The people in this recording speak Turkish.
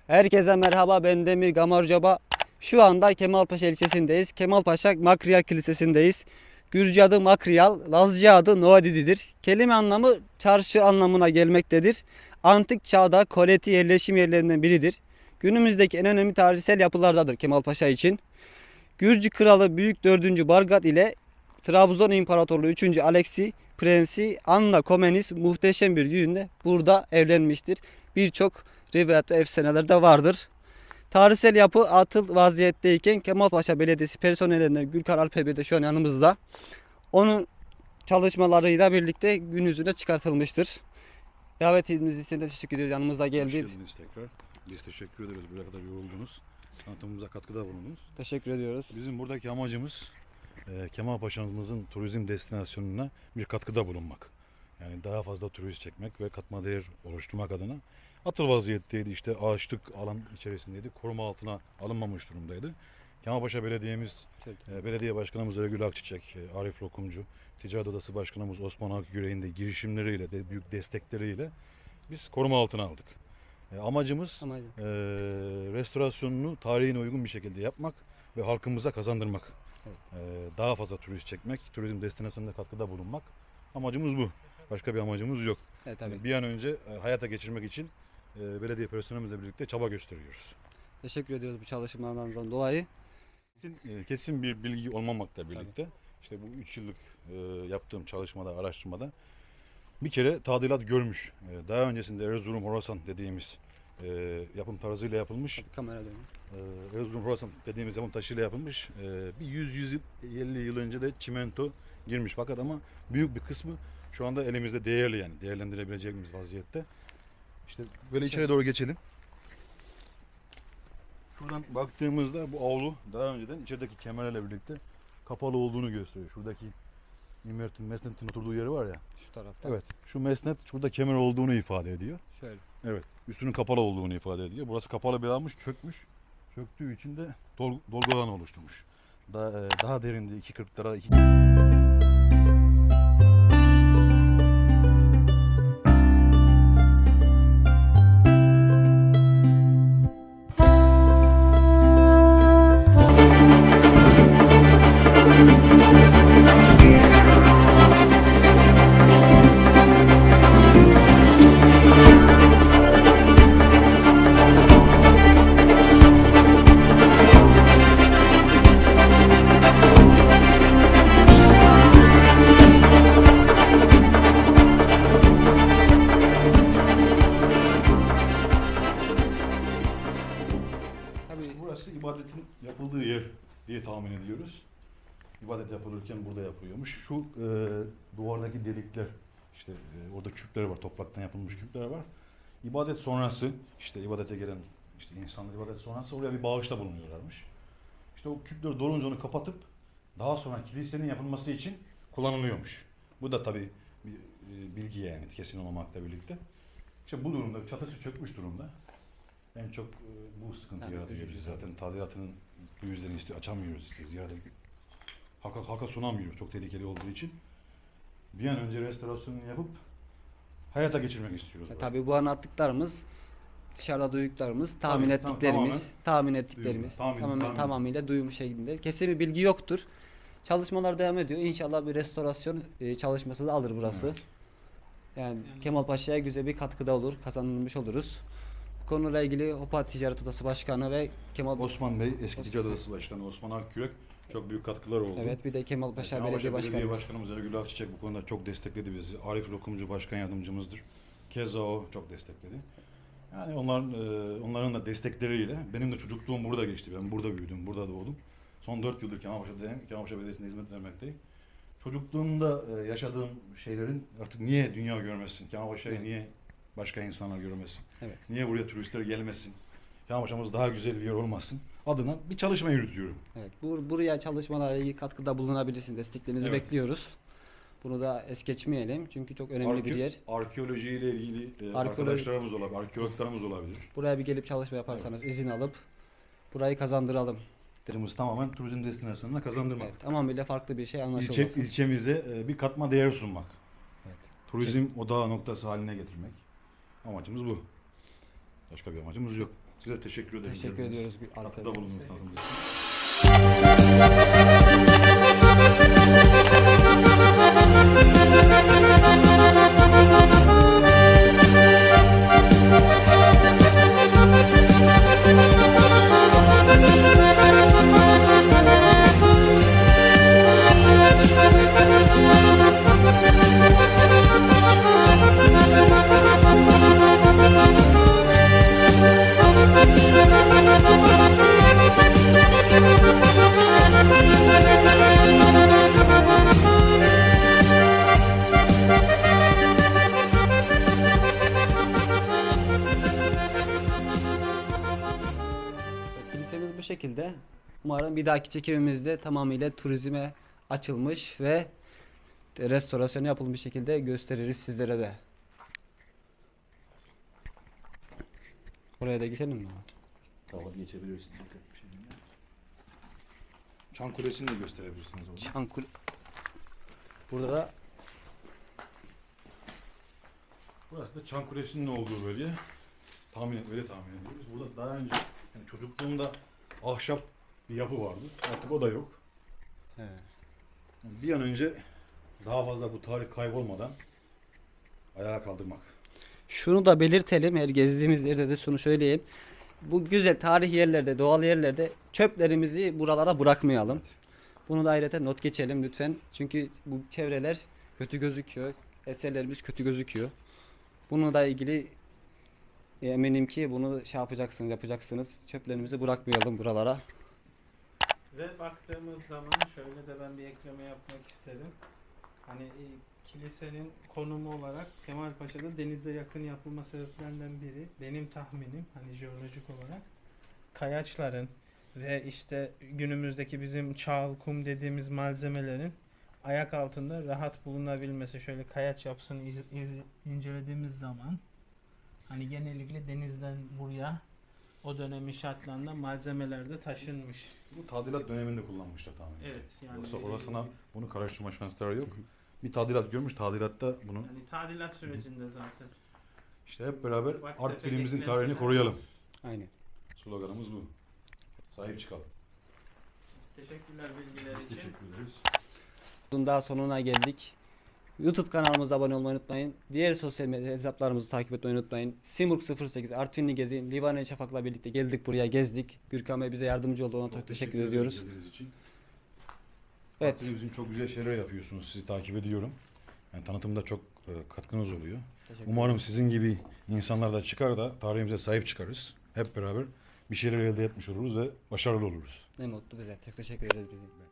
Herkese merhaba, ben Demir Gamarcaba. Şu anda Kemalpaşa ilçesindeyiz. Kemalpaşa Makriyal Kilisesi'ndeyiz. Gürcü adı Makriyal, Lazca adı Noadidi'dir. Kelime anlamı çarşı anlamına gelmektedir. Antik çağda koleti yerleşim yerlerinden biridir. Günümüzdeki en önemli tarihsel yapılardadır Kemalpaşa için. Gürcü kralı Büyük 4. Bargat ile Trabzon İmparatorluğu 3. Alexi Prensi Anna Komnenis muhteşem bir düğünle burada evlenmiştir. Birçok rivayet ve efsaneler de vardır. Tarihsel yapı atıl vaziyetteyken Kemalpaşa Belediyesi personelinden Gülkan Alpebey de şu an yanımızda. Onun çalışmalarıyla birlikte gün yüzüne çıkartılmıştır. Davetimiz için de teşekkür ediyoruz. Yanımıza geldi. Hoş geldiniz tekrar. Biz teşekkür ederiz. Buraya kadar yoruldunuz. Tanıtımımıza katkıda bulundunuz. Teşekkür ediyoruz. Bizim buradaki amacımız Kemalpaşa'mızın turizm destinasyonuna bir katkıda bulunmak. Yani daha fazla turist çekmek ve katma değer oluşturmak adına. Atıl vaziyetteydi, işte ağaçlık alan içerisindeydi. Koruma altına alınmamış durumdaydı. Kemalpaşa Belediye'miz, belediye başkanımız Öregül Akçiçek, Arif Lokumcu, Ticaret Odası Başkanımız Osman Akgüre'nin de girişimleriyle, büyük destekleriyle biz koruma altına aldık. Amacımız restorasyonunu tarihine uygun bir şekilde yapmak ve halkımıza kazandırmak. Evet. Daha fazla turist çekmek, turizm destinasyonuna katkıda bulunmak. Amacımız bu. Başka bir amacımız yok. Evet, tabii. Bir an önce hayata geçirmek için belediye personelimizle birlikte çaba gösteriyoruz. Teşekkür ediyoruz bu çalışmalardan dolayı. Kesin bir bilgi olmamakla birlikte işte bu 3 yıllık yaptığım çalışmada, araştırmada bir kere tadilat görmüş. Daha öncesinde Erzurum Horasan dediğimiz yapım tarzıyla yapılmış. Kamera dönüyor. Erzurum Horasan dediğimiz yapım taşıyla yapılmış. Bir 100-150 yıl önce de çimento girmiş fakat ama büyük bir kısmı şu anda elimizde değerli, yani değerlendirebileceğimiz vaziyette. İşte böyle içeri doğru geçelim. Şuradan baktığımızda bu avlu daha önceden içerideki kemerlerle birlikte kapalı olduğunu gösteriyor. Şuradaki mesnetin oturduğu yeri var ya. Şu tarafta. Evet. Şu mesnet şurada kemer olduğunu ifade ediyor. Şöyle. Evet. Üstünün kapalı olduğunu ifade ediyor. Burası kapalı bir alanmış, çökmüş. Çöktüğü için de dolgu alanı oluşturmuş. Daha derinde 2.40'lara 2. Burası ibadetin yapıldığı yer diye tahmin ediyoruz. İbadet yapılırken burada yapılıyormuş. Şu duvardaki delikler, işte orada küpler var, topraktan yapılmış küpler var. İbadet sonrası, işte ibadete gelen işte insanlar ibadet sonrası oraya bir bağışta bulunuyorlarmış. İşte o küpler dolunca onu kapatıp daha sonra kilisenin yapılması için kullanılıyormuş. Bu da tabii bir bilgi, yani kesin olmamakla birlikte. İşte bu durumda çatısı çökmüş durumda. En çok bu sıkıntı yaratıyor bizi zaten. Tadilatının bu yüzden açamıyoruz işte. Ziyade halka sunamıyoruz çok tehlikeli olduğu için. Bir an önce restorasyonunu yapıp hayata geçirmek istiyoruz. Tabii bu anlattıklarımız, dışarıda duyduklarımız, tahmin ettiklerimiz, tamamıyla duyum şeklinde. Kesin bir bilgi yoktur. Çalışmalar devam ediyor. İnşallah bir restorasyon çalışması da alır burası. Evet. Yani Kemalpaşa'ya güzel bir katkıda olur, kazanılmış oluruz. Bu konuyla ilgili Hopa Ticaret Odası Başkanı ve Osman Bey, eski Ticaret Odası Başkanı Osman Akkürek çok büyük katkılar oldu. Evet, bir de Kemalpaşa Belediye Başkanımız Ergül Akçiçek bu konuda çok destekledi bizi. Arif Lokumcu Başkan Yardımcımızdır. Keza o çok destekledi. Yani onların da destekleriyle benim de çocukluğum burada geçti. Ben burada büyüdüm, burada doğdum. Son 4 yıldır Kemalpaşa'dayım. Kemalpaşa Belediyesi'nde hizmet vermekteyim. Çocukluğumda yaşadığım şeylerin artık niye dünya görmesin? Kemalpaşa'yı niye başka insanlar görmesin? Evet. Niye buraya turistler gelmesin? Kemalpaşa'mız daha güzel bir yer olmasın adına bir çalışma yürütüyorum. Evet. Buraya çalışmalarla ilgili katkıda bulunabilirsiniz. Desteklerinizi bekliyoruz. Bunu da es geçmeyelim. Çünkü çok önemli bir yer. Arkeolojiyle ilgili arkadaşlarımız olabilir, arkeologlarımız olabilir. Buraya bir gelip çalışma yaparsanız izin alıp burayı kazandıralım. Tamamen turizm destinasyonuna kazandırmak. Evet, tamamıyla farklı bir şey anlaşılması. İlçemize bir katma değer sunmak. Evet. Turizm odağı noktası haline getirmek. Amacımız bu. Başka bir amacımız yok. Size teşekkür ederim. Teşekkür ediyoruz. Katkıda bulundunuz tanıtımda için. Kilisemiz bu şekilde. Umarım bir dahaki çekimimizde tamamıyla turizme açılmış ve restorasyonu yapılmış şekilde gösteririz sizlere de. Oraya da geçelim mi? Tamam, geçebilirsiniz. Bir şey değil ya. Çan Kulesi'ni de gösterebilirsiniz orada. Çankul. Burada da Burası da Çan Kulesi'nin olduğu bölge. Öyle tahmin ediyoruz. Burada daha önce yani çocukluğumda ahşap bir yapı vardı. Artık o da yok. he, Yani bir an önce daha fazla bu tarih kaybolmadan ayağa kaldırmak. şunu da belirtelim, her gezdiğimiz yerde de şunu söyleyeyim. Bu güzel tarih yerlerde, doğal yerlerde çöplerimizi buralara bırakmayalım. Bunu da ayrıca not geçelim lütfen. Çünkü bu çevreler kötü gözüküyor. Eserlerimiz kötü gözüküyor. Bununla da ilgili eminim ki bunu yapacaksınız. Çöplerimizi bırakmayalım buralara. Ve baktığımız zaman şöyle de ben bir ekleme yapmak isterim. Hani kilisenin konumu olarak Kemalpaşa'da denize yakın yapılma sebeplerinden biri benim tahminim hani jeolojik olarak kayaçların ve işte günümüzdeki bizim çağıl kum dediğimiz malzemelerin ayak altında rahat bulunabilmesi. Şöyle kayaç yapısını incelediğimiz zaman hani genellikle denizden buraya o dönemin şartlarında malzemeler de taşınmış. Bu tadilat döneminde kullanmışlar tahmin ediyorum. Evet yani Yoksa orasına bunu karıştırma şansları yok. Bir tadilat görmüş, tadilatta bunu yani tadilat sürecinde zaten. işte hep beraber Ufak Artvin'imizin tefek tarihini eklemeler. koruyalım. Aynen. Sloganımız bu. Sahip çıkalım. Teşekkürler bilgiler için. Teşekkür ederiz. Bunun daha sonuna geldik. YouTube kanalımıza abone olmayı unutmayın. Diğer sosyal medya hesaplarımızı takip etmeyi unutmayın. Simurg 08 Artvinli Gezi, Livane Şafak'la birlikte geldik buraya gezdik. Gürkan Bey bize yardımcı oldu, ona çok teşekkür ediyoruz. geldiğiniz için. Evet. Artvin'imizin çok güzel şeyler yapıyorsunuz. Sizi takip ediyorum. Yani tanıtımda çok katkınız oluyor. Umarım sizin gibi insanlar da çıkar da tarihimize sahip çıkarız. Hep beraber bir şeyler elde etmiş oluruz ve başarılı oluruz. Ne mutlu bize. Çok teşekkür ederiz bize.